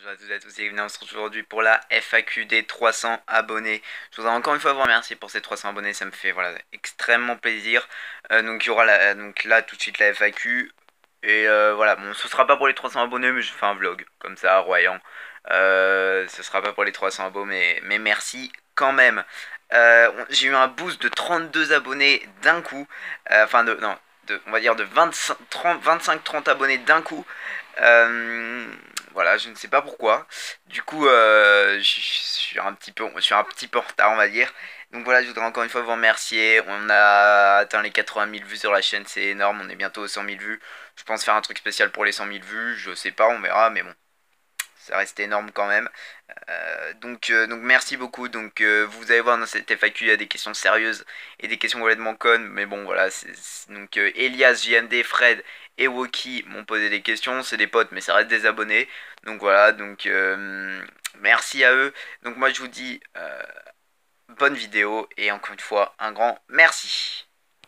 Bonjour à toutes et à tous et bienvenue, on se retrouve aujourd'hui pour la FAQ des 300 abonnés. Je voudrais encore une fois vous remercier pour ces 300 abonnés, ça me fait voilà, extrêmement plaisir. Donc il y aura donc là tout de suite la FAQ. Et voilà, bon ce sera pas pour les 300 abonnés mais je fais un vlog comme ça, royant. Ce sera pas pour les 300 abonnés mais merci quand même. J'ai eu un boost de 32 abonnés d'un coup. Enfin non, on va dire de 25-30 abonnés d'un coup. Euh, voilà, je ne sais pas pourquoi. Du coup, je suis un petit peu en retard, on va dire. Donc voilà, je voudrais encore une fois vous remercier. On a atteint les 80 000 vues sur la chaîne, c'est énorme. On est bientôt aux 100 000 vues. Je pense faire un truc spécial pour les 100 000 vues. Je sais pas, on verra, mais bon, ça reste énorme quand même. Donc merci beaucoup. Donc vous allez voir dans cette FAQ il y a des questions sérieuses et des questions complètement connes. Mais bon voilà, donc Elias, JMD, Fred et Woki m'ont posé des questions. C'est des potes mais ça reste des abonnés. Donc voilà, donc merci à eux. Donc moi je vous dis bonne vidéo et encore une fois un grand merci.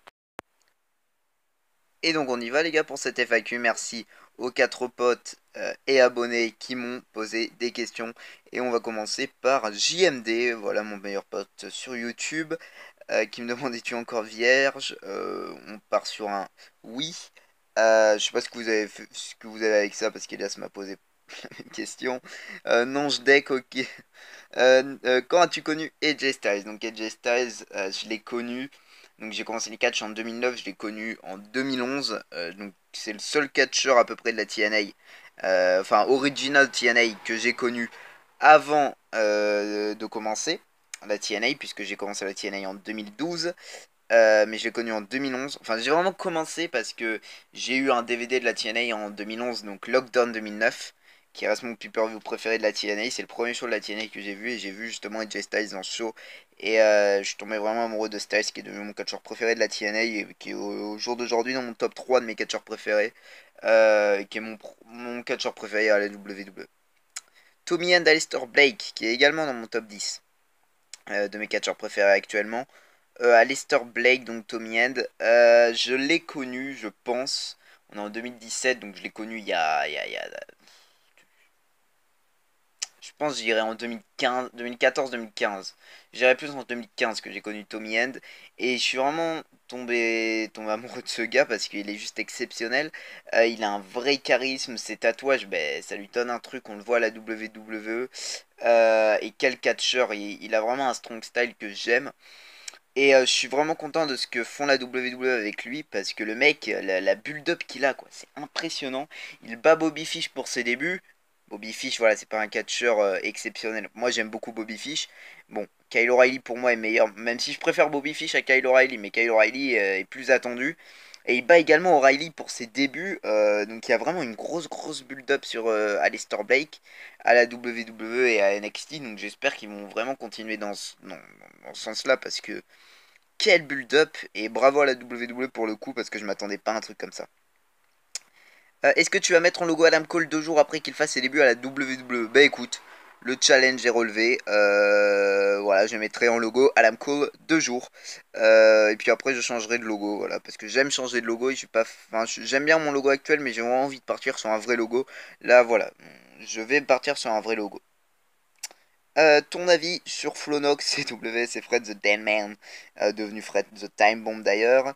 Et donc on y va les gars pour cette FAQ. Merci aux 4 potes et abonnés qui m'ont posé des questions. Et on va commencer par JMD, voilà mon meilleur pote sur YouTube, qui me demande es-tu encore vierge. On part sur un oui. Je sais pas ce que vous avez avec ça parce qu'Elias m'a posé une question. Non, je deck, ok. Quand as-tu connu AJ Styles? Donc AJ Styles, je l'ai connu. Donc j'ai commencé les catchs en 2009, je l'ai connu en 2011. Donc c'est le seul catcheur à peu près de la TNA, enfin original TNA que j'ai connu avant de commencer la TNA, puisque j'ai commencé la TNA en 2012. Mais je l'ai connu en 2011. Enfin, j'ai vraiment commencé parce que j'ai eu un DVD de la TNA en 2011, donc Lockdown 2009, qui reste mon pay-per-view préféré de la TNA. C'est le premier show de la TNA que j'ai vu et j'ai vu justement AJ Styles dans ce show. Et je suis tombé vraiment amoureux de Styles, qui est devenu mon catcheur préféré de la TNA et qui est au jour d'aujourd'hui dans mon top 3 de mes catcheurs préférés. Qui est mon catcheur préféré à la WWE. Tommy and Aleister Blake, qui est également dans mon top 10 de mes catcheurs préférés actuellement. Aleister Blake, donc Tommy End. Je l'ai connu, je pense. On est en 2017, donc je l'ai connu je pense j'irai en 2015, 2014-2015. J'irai plus en 2015 que j'ai connu Tommy End. Et je suis vraiment tombé amoureux de ce gars parce qu'il est juste exceptionnel. Il a un vrai charisme, ses tatouages, ben, ça lui donne un truc, on le voit à la WWE. Et quel catcheur, il a vraiment un strong style que j'aime. Et je suis vraiment content de ce que font la WWE avec lui parce que le mec, la build-up qu'il a, quoi, c'est impressionnant. Il bat Bobby Fish pour ses débuts. Bobby Fish, voilà, c'est pas un catcheur exceptionnel. Moi, j'aime beaucoup Bobby Fish. Bon, Kyle O'Reilly pour moi est meilleur, même si je préfère Bobby Fish à Kyle O'Reilly, mais Kyle O'Reilly est plus attendu. Et il bat également O'Reilly pour ses débuts. Donc il y a vraiment une grosse build-up sur Aleister Blake à la WWE et à NXT. Donc j'espère qu'ils vont vraiment continuer dans ce sens-là parce que quel build-up et bravo à la WWE pour le coup parce que je m'attendais pas à un truc comme ça. Est-ce que tu vas mettre en logo Adam Cole 2 jours après qu'il fasse ses débuts à la WWE? Bah écoute, le challenge est relevé. Voilà, je mettrai en logo Adam Cole 2 jours. Et puis après je changerai de logo, voilà, parce que j'aime changer de logo et je suis pas. Enfin, j'aime bien mon logo actuel, mais j'ai vraiment envie de partir sur un vrai logo. Là voilà, je vais partir sur un vrai logo. Ton avis sur Flonox CW, c'est Fred the Dead Man, devenu Fred the Time Bomb d'ailleurs.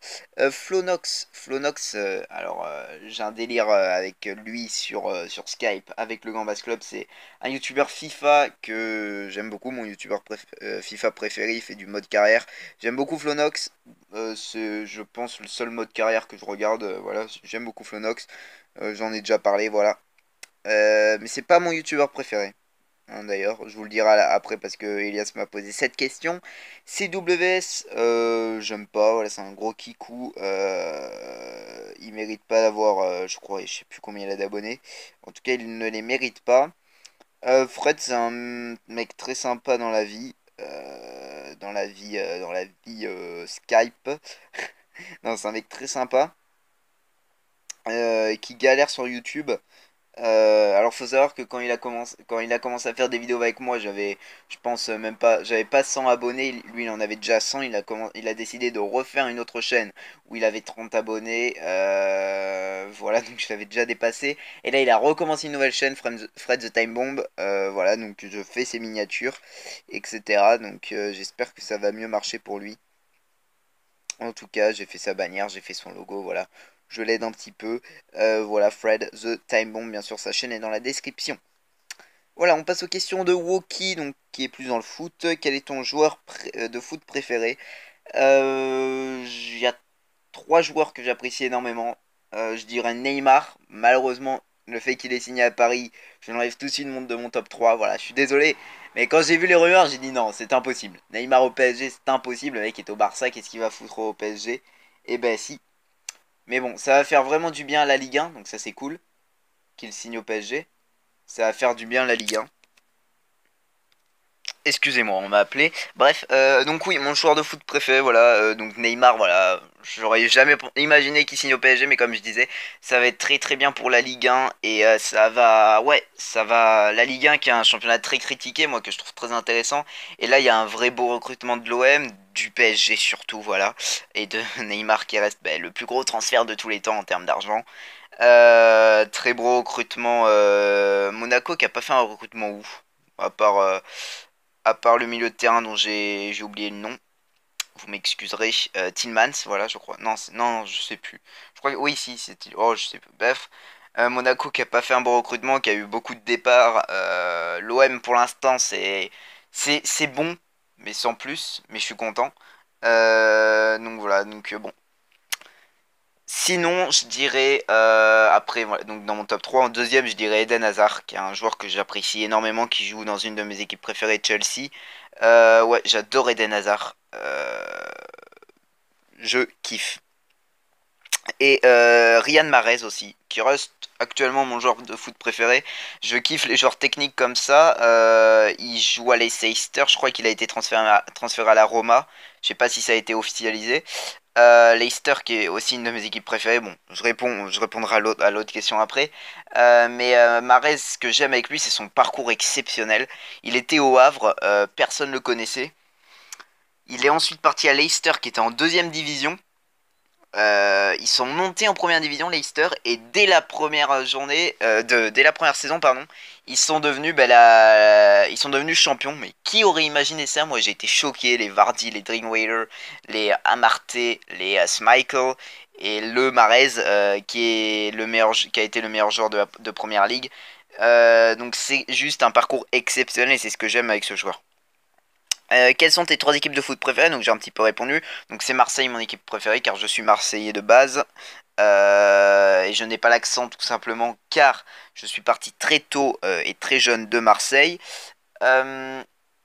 Flonox, alors j'ai un délire avec lui sur Skype, avec le Gambas Club, c'est un youtubeur FIFA que j'aime beaucoup, mon youtubeur FIFA préféré, il fait du mode carrière. J'aime beaucoup Flonox, c'est je pense le seul mode carrière que je regarde, voilà, j'aime beaucoup Flonox, j'en ai déjà parlé, voilà. Mais c'est pas mon youtubeur préféré. Hein, d'ailleurs, je vous le dirai après parce que Elias m'a posé cette question. CWS, j'aime pas, voilà, c'est un gros kikou. Il mérite pas d'avoir, je crois, je sais plus combien il a d'abonnés. En tout cas, il ne les mérite pas. Fred, c'est un mec très sympa dans la vie. Dans la vie Skype. Non, c'est un mec très sympa qui galère sur YouTube. Alors faut savoir que quand il a commencé à faire des vidéos avec moi, je pense même pas, j'avais pas 100 abonnés, lui il en avait déjà 100, il a décidé de refaire une autre chaîne où il avait 30 abonnés, voilà, donc je l'avais déjà dépassé, et là il a recommencé une nouvelle chaîne, Fred the Time Bomb, voilà, donc je fais ses miniatures, etc., donc j'espère que ça va mieux marcher pour lui. En tout cas, j'ai fait sa bannière, j'ai fait son logo, voilà. Je l'aide un petit peu. Voilà, Fred, The Time Bomb, bien sûr, sa chaîne est dans la description. Voilà, on passe aux questions de Woki, donc qui est plus dans le foot. Quel est ton joueur de foot préféré? Il y a trois joueurs que j'apprécie énormément. Je dirais Neymar. Malheureusement, le fait qu'il ait signé à Paris, je l'enlève tout de suite de mon top 3. Voilà, je suis désolé. Mais quand j'ai vu les rumeurs, j'ai dit non, c'est impossible. Neymar au PSG, c'est impossible. Le mec est au Barça, qu'est-ce qu'il va foutre au PSG? Eh ben si. Mais bon, ça va faire vraiment du bien à la Ligue 1, donc ça c'est cool qu'il signe au PSG. Ça va faire du bien à la Ligue 1. Excusez-moi, on m'a appelé. Bref, donc oui, mon joueur de foot préféré, voilà, donc Neymar, voilà, j'aurais jamais imaginé qu'il signe au PSG, mais comme je disais, ça va être très très bien pour la Ligue 1 et ça va, ouais, ça va, la Ligue 1 qui est un championnat très critiqué, moi que je trouve très intéressant, et là il y a un vrai beau recrutement de l'OM, du PSG surtout, voilà, et de Neymar qui reste le plus gros transfert de tous les temps en termes d'argent. Très beau recrutement, Monaco qui a pas fait un recrutement ouf, à part le milieu de terrain dont j'ai oublié le nom, vous m'excuserez, Tillmans, voilà, je crois. Non, non, je sais plus. Je crois que oui, si, c'est oh, je sais plus. Bref, Monaco qui a pas fait un bon recrutement, qui a eu beaucoup de départs. L'OM pour l'instant, c'est bon, mais sans plus. Mais je suis content. Donc voilà, donc bon. Sinon, je dirais, après, voilà, donc dans mon top 3 en deuxième, je dirais Eden Hazard, qui est un joueur que j'apprécie énormément, qui joue dans une de mes équipes préférées, Chelsea. Ouais, j'adore Eden Hazard. Je kiffe. Et Riyad Mahrez aussi, qui reste actuellement mon joueur de foot préféré. Je kiffe les joueurs techniques comme ça. Il joue à Leicester, je crois qu'il a été transféré à la Roma. Je sais pas si ça a été officialisé. Leicester qui est aussi une de mes équipes préférées. Bon, je répondrai à l'autre question après. Mais Mahrez, ce que j'aime avec lui, c'est son parcours exceptionnel. Il était au Havre, personne ne le connaissait. Il est ensuite parti à Leicester qui était en deuxième division. Ils sont montés en première division, Leicester, et dès la première journée, dès la première saison, pardon, ils sont devenus champions. Mais qui aurait imaginé ça? Moi, j'ai été choqué. Les Vardy, les Drinkwater, les Amartey, les Schmeichel et le Mahrez, qui a été le meilleur joueur de première ligue. Donc c'est juste un parcours exceptionnel et c'est ce que j'aime avec ce joueur. Quelles sont tes trois équipes de foot préférées? Donc j'ai un petit peu répondu. Donc c'est Marseille mon équipe préférée car je suis marseillais de base. Et je n'ai pas l'accent tout simplement car je suis parti très tôt et très jeune de Marseille. Euh,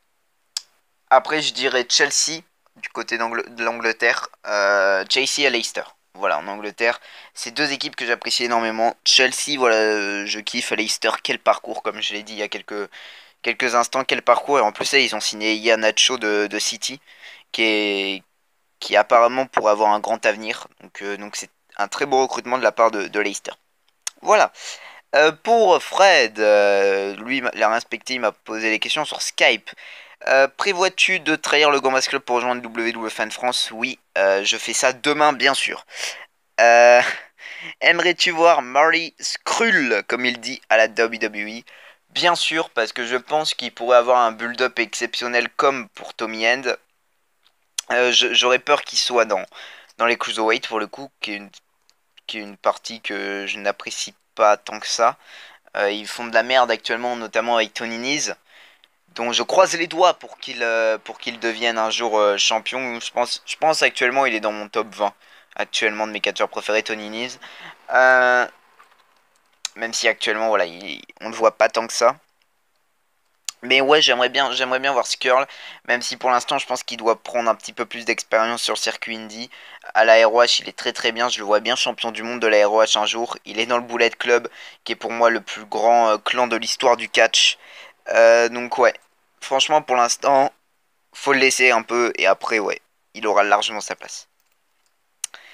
Après je dirais Chelsea du côté de l'Angleterre. Chelsea à Leicester. Voilà en Angleterre. C'est deux équipes que j'apprécie énormément. Chelsea, voilà, je kiffe. Leicester, quel parcours comme je l'ai dit il y a quelques instants, quel parcours. Et en plus, là, ils ont signé Iheanacho de City, qui est qui apparemment pourrait avoir un grand avenir. Donc c'est un très beau recrutement de la part de Leicester. Voilà. Pour Fred, lui, l'a respecté, il m'a posé des questions sur Skype. Prévois-tu de trahir le Gambas Club pour rejoindre WWF France? Oui, je fais ça demain, bien sûr. Euh, Aimerais-tu voir Marty Skrull, comme il dit, à la WWE? Bien sûr, parce que je pense qu'il pourrait avoir un build-up exceptionnel comme pour Tommy End. J'aurais peur qu'il soit dans les cruiserweight pour le coup, qui est une partie que je n'apprécie pas tant que ça. Ils font de la merde actuellement, notamment avec Tony Nese, dont je croise les doigts pour qu'il devienne un jour champion. Je pense actuellement il est dans mon top 20 actuellement de mes catcheurs préférés, Tony Nese. Euh, Même si actuellement voilà, on le voit pas tant que ça. Mais ouais, j'aimerais bien voir Skrull, même si pour l'instant je pense qu'il doit prendre un petit peu plus d'expérience sur le circuit Indy. À la ROH, il est très très bien, je le vois bien champion du monde de la ROH un jour. Il est dans le Bullet Club, qui est pour moi le plus grand clan de l'histoire du catch. Donc ouais, franchement pour l'instant, faut le laisser un peu et après ouais, il aura largement sa place.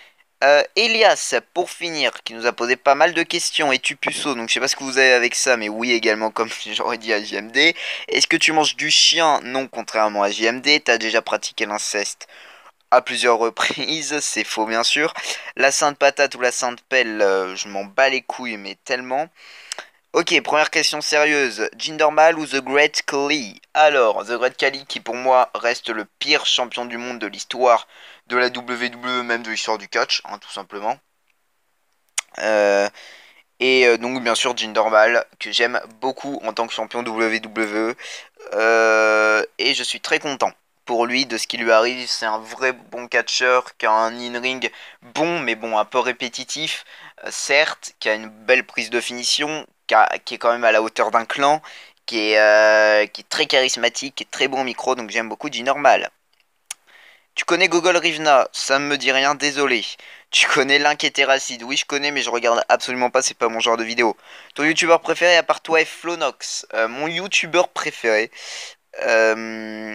Elias, pour finir, qui nous a posé pas mal de questions. Es-tu puceau? Donc je sais pas ce que vous avez avec ça, mais oui également, comme j'aurais dit à JMD. Est-ce que tu manges du chien? Non, contrairement à JMD. T'as déjà pratiqué l'inceste à plusieurs reprises, c'est faux bien sûr. La sainte patate ou la sainte pelle, je m'en bats les couilles, mais tellement. Ok, première question sérieuse. Jinder Mahal ou The Great Khali? Alors, The Great Khali qui pour moi reste le pire champion du monde de l'histoire de la WWE, même de l'histoire du catch, hein, tout simplement. Euh, donc bien sûr Jinder Mahal que j'aime beaucoup en tant que champion WWE. Et je suis très content pour lui de ce qui lui arrive. C'est un vrai bon catcheur qui a un in-ring bon, mais bon, un peu répétitif, certes, qui a une belle prise de finition, qui est quand même à la hauteur d'un clan, qui est très charismatique, qui est très bon au micro, donc j'aime beaucoup Jinder Mahal. Tu connais Gogol Rivna? Ça me dit rien, désolé. Tu connais Link et Terracid? Oui, je connais, mais je regarde absolument pas, c'est pas mon genre de vidéo. Ton youtubeur préféré à part toi est Flonox. Mon youtubeur préféré. euh,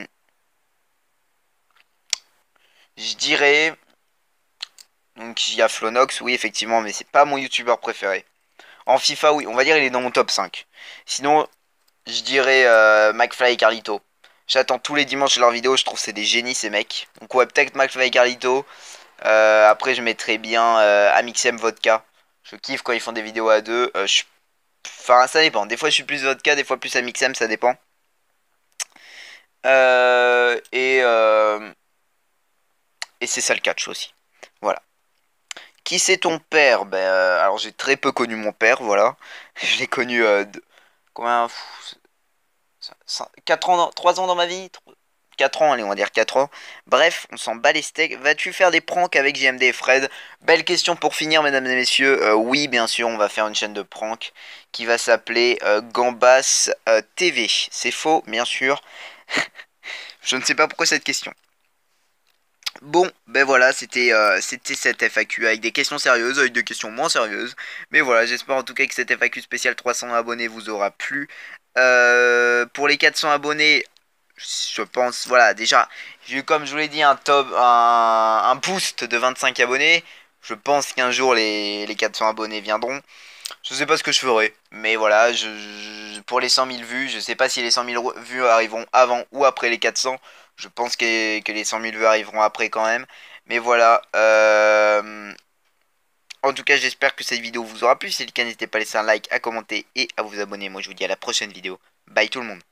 je dirais. Donc il y a Flonox, oui, effectivement, mais c'est pas mon youtubeur préféré. En FIFA, oui, on va dire il est dans mon top 5. Sinon, je dirais McFly et Carlito. J'attends tous les dimanches leurs vidéos, je trouve que c'est des génies ces mecs. Donc ouais, peut-être McFly et Carlito. Après, je mettrais bien Amixem Vodka. Je kiffe quand ils font des vidéos à deux. Enfin, ça dépend. Des fois, je suis plus Vodka, des fois plus Amixem, ça dépend. Euh, et, euh, et c'est ça le catch aussi. Voilà. Qui c'est ton père? Ben, alors j'ai très peu connu mon père, voilà. Je l'ai connu combien? 4 ans, 3 ans dans ma vie? 4 ans, allez, on va dire 4 ans. Bref, on s'en bat les steaks. Vas-tu faire des pranks avec JMD et Fred? Belle question pour finir, mesdames et messieurs. Oui, bien sûr, on va faire une chaîne de pranks qui va s'appeler Gambas TV. C'est faux, bien sûr. Je ne sais pas pourquoi cette question. Bon, ben voilà, c'était cette FAQ avec des questions sérieuses, avec des questions moins sérieuses. Mais voilà, j'espère en tout cas que cette FAQ spéciale 300 abonnés vous aura plu. Pour les 400 abonnés, je pense, voilà, déjà, j'ai eu comme je vous l'ai dit un boost de 25 abonnés. Je pense qu'un jour les 400 abonnés viendront. Je sais pas ce que je ferai, mais voilà, pour les 100 000 vues, je sais pas si les 100 000 vues arriveront avant ou après les 400. Je pense que les 100 000 vues arriveront après quand même. Mais voilà, en tout cas, j'espère que cette vidéo vous aura plu. Si c'est le cas, n'hésitez pas à laisser un like, à commenter et à vous abonner. Moi, je vous dis à la prochaine vidéo. Bye tout le monde.